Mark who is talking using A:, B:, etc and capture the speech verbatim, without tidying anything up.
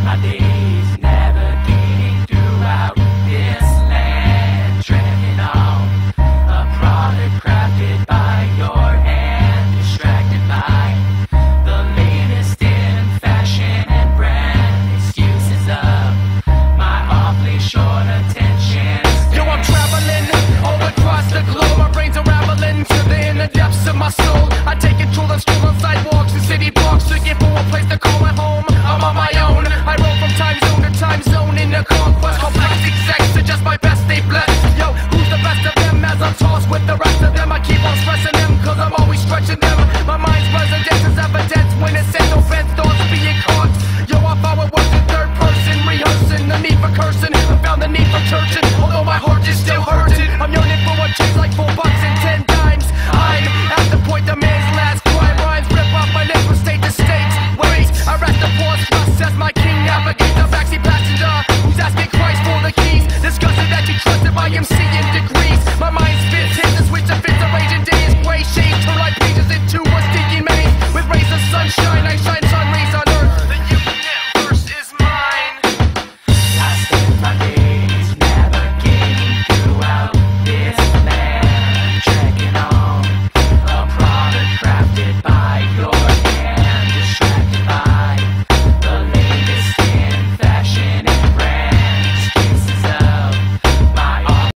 A: my days navigating throughout this land, treading on a product crafted by your hand, distracted by the latest in fashion and brand, excuses of my awfully short attention.
B: Yo, I'm traveling all across the globe. My brain's unraveling to the inner depths of my soul. I take control and stroll on sidewalks and city blocks, looking for a place to call my home. I'm on my own. I roll from time zone to time zone in a conquest called plastic sex. To just my best, they blessed. Yo, who's the best of them? As I'm tossed with the rest of them, I keep on stressing them, cause I'm always stretching them. My mind's residence is evidence when it says no offense, thoughts being caught. Yo, I follow words in third person, rehearsing the need for cursing. I found the need for churching, although my heart is still hurting. I'm yearning for a change like four bucks and ten dimes. I'm at the point of man's last crime. Rhymes rip off my lips from state to state. Wait, I rest the pause, process my king navigate the backseat passenger who's asking Christ for the keys, discussing that you trusted by M C in degrees. My mind spits hits and switches